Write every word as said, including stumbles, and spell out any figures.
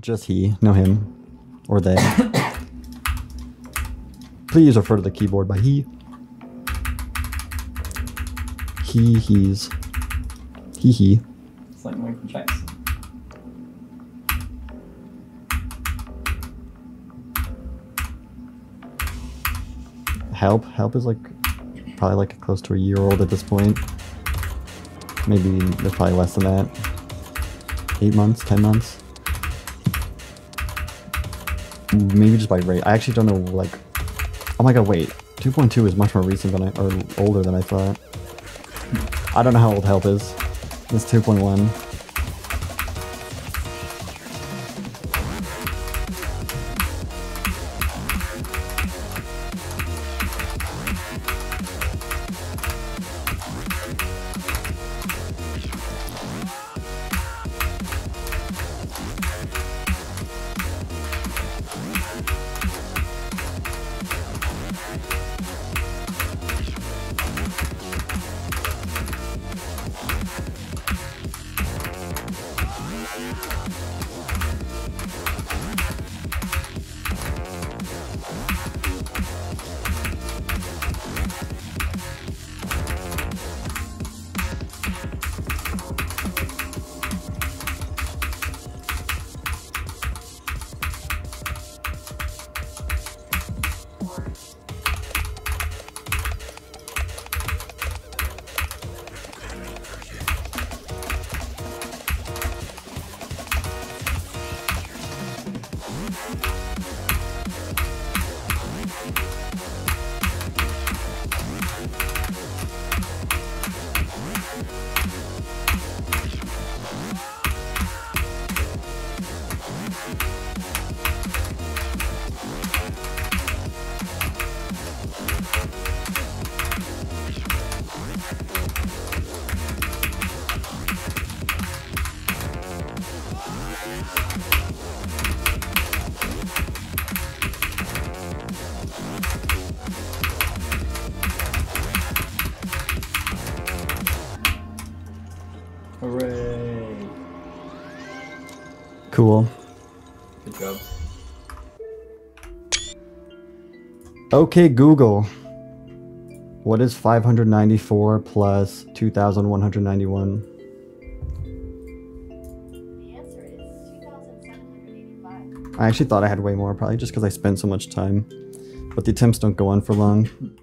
Just he, no him. Or they. Please refer to the keyboard by he. He, he's. He, he. It's like Michael Jackson. Help. Help is like probably like close to a year old at this point. Maybe there's probably less than that. Eight months, ten months. Maybe just by rate. I actually don't know, like... Oh my god, wait. two point two is much more recent than I... or older than I thought. I don't know how old Help is. It's two point one. Hooray! Cool. Good job. Okay, Google. What is five hundred ninety-four plus two thousand one hundred ninety-one? The answer is two thousand seven hundred eighty-five. I actually thought I had way more, probably just because I spent so much time. But the attempts don't go on for long.